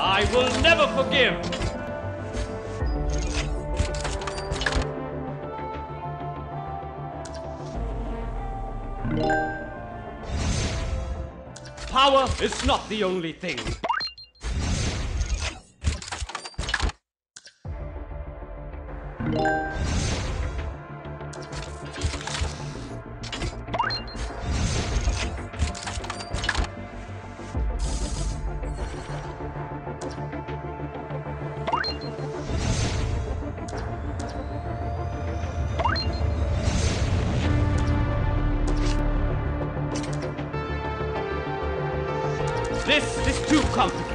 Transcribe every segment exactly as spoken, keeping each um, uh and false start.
I will never forgive! Power is not the only thing. This is too complicated.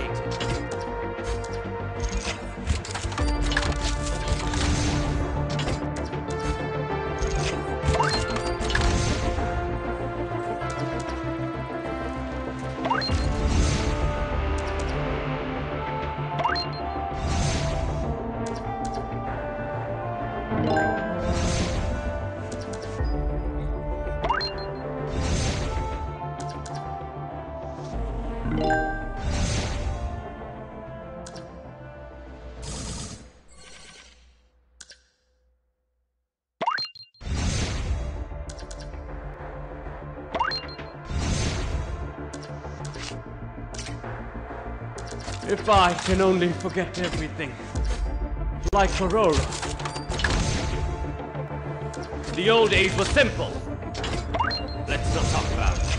If I can only forget everything, like Aurora. The old days were simple. Let's not talk about it.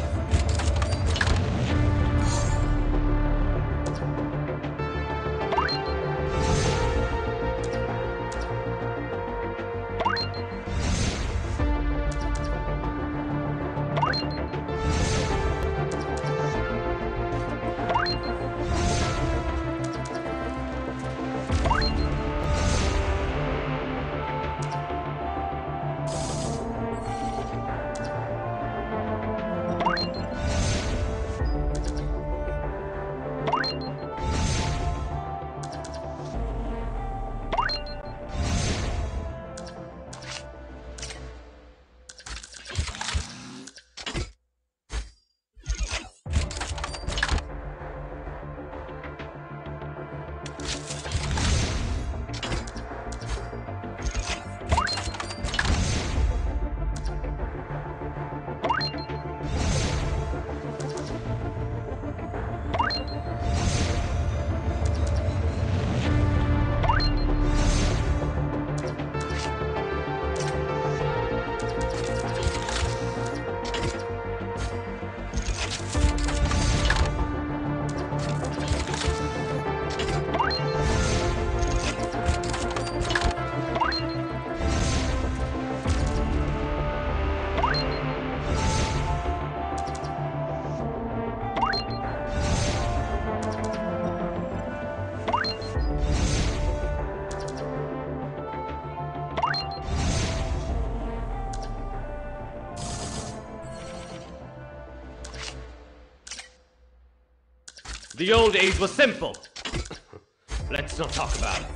The old days were simple. Let's not talk about it.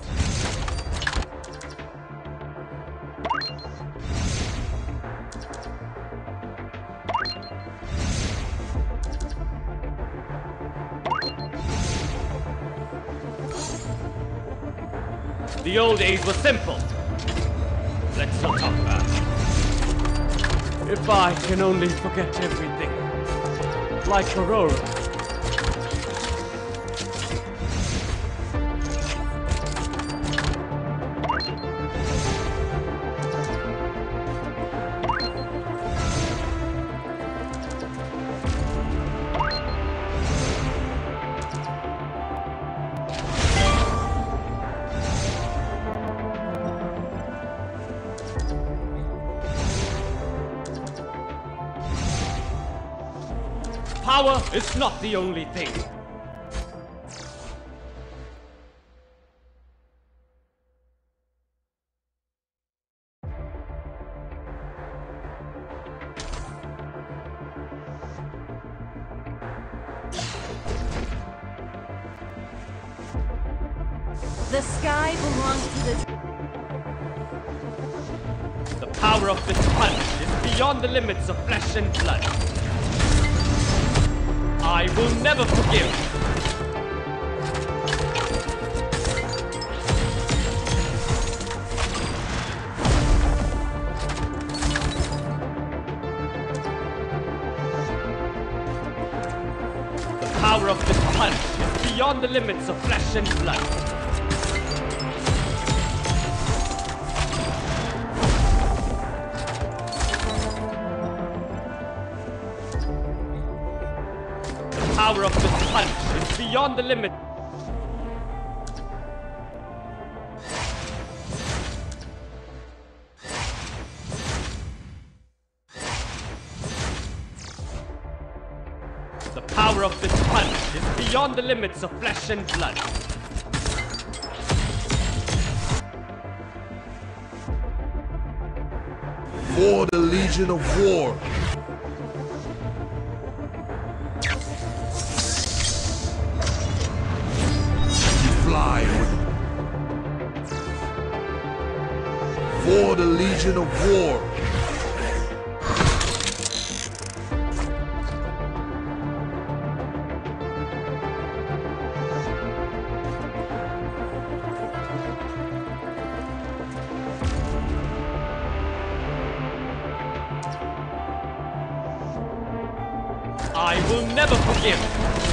The old days were simple. Let's not talk about it. If I can only forget everything, like Aurora. Power is not the only thing. The sky belongs to the... The power of this punch is beyond the limits of flesh and blood. I will never forgive. power of this punch is beyond the limits of flesh and blood. The power of this punch is beyond the limit. The power of this punch is beyond the limits of flesh and blood. For the Legion of War. You fly with For the Legion of War. I will never forgive.